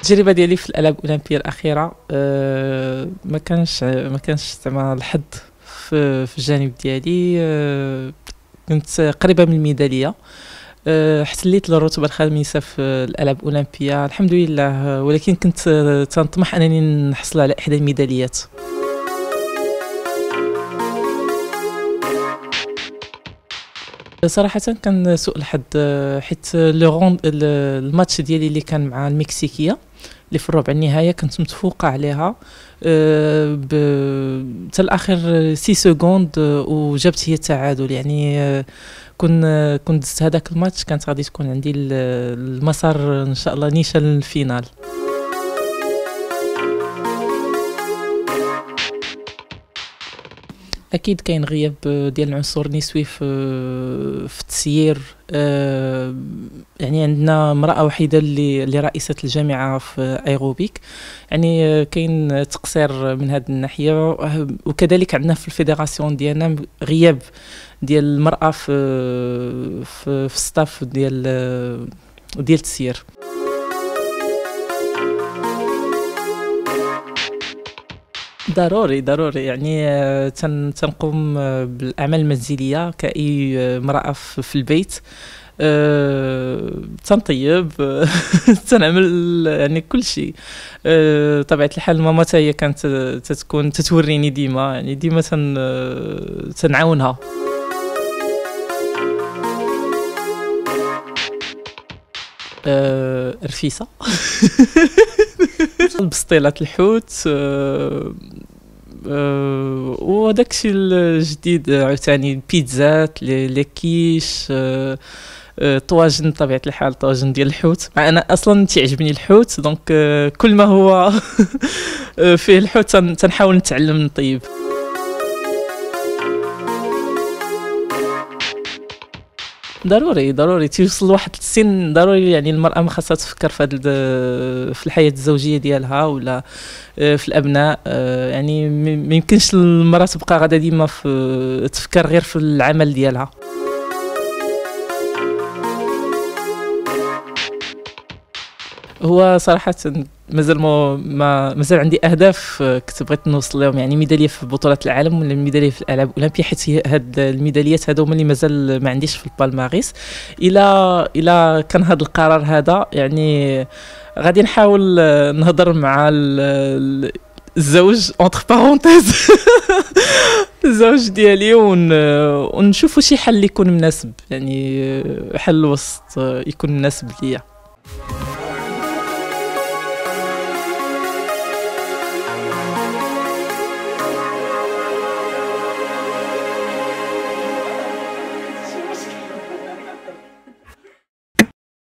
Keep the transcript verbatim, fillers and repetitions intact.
التجربه ديالي في الالعاب الاولمبيه الاخيره أه ما كانش ما كانش زعما الحظ في في الجانب ديالي. أه كنت قريبه من الميداليه. أه حتليت للرتبه الخامسه في الالعاب الاولمبيه الحمد لله، ولكن كنت تنطمح انني نحصل على احدى الميداليات. صراحة كان سوء الحظ، حيت لو روند الماتش ديالي اللي كان مع المكسيكية اللي في الربع النهائي كنت متفوقة عليها ب حتى الاخر ستة سكوند وجبت هي التعادل. يعني كون كنت دزت هذاك الماتش كانت غادي تكون عندي المسار ان شاء الله نيشان للفينال. اكيد كاين غياب ديال العنصر النسوي في في التسيير. أه يعني عندنا امراه وحيده اللي اللي رئيسه الجامعه في ايروبيك، يعني كاين تقصير من هذه الناحيه. وكذلك عندنا في الفيدراسيون ديالنا غياب ديال المراه في في, في الستاف ديال ديال التسيير. ضروري ضروري يعني تن تنقوم بالاعمال المنزليه كاي امراه في البيت. أه تنطيب تنعمل يعني كل شيء. أه طبيعه الحال ماما حتى هي كانت تتكون تتوريني ديما، يعني ديما تن تنعاونها. أه رفيسه بسطيلات الحوت. أه أه وداك الشيء الجديد عاوتاني البيتزات لي كيش. أه أه طواجن بطبيعه الحال طواجن ديال الحوت، مع انا اصلا تيعجبني الحوت دونك أه كل ما هو فيه الحوت تنحاول نتعلم نطيب. ضروري ضروري تيوصل لواحد السن ضروري، يعني المرأة ما خاصها تفكر في هاد في الحياة الزوجية ديالها ولا في الأبناء. يعني ما يمكنش المرأة تبقى غادا ديما في تفكر غير في العمل ديالها. هو صراحة مازال ما مازال عندي اهداف كنت بغيت نوصل لهم، يعني ميداليه في بطولات العالم ولا ميداليه في الالعاب الاولمبيه، حيت هاد الميداليات هادو هما اللي مازال ما عنديش في البالماريس. الى الى كان هذا القرار هذا يعني غادي نحاول نهضر مع الزوج اونتر بارونتيز الزوج ديالي ونشوفوا شي حل يكون مناسب، يعني حل وسط يكون مناسب ليا.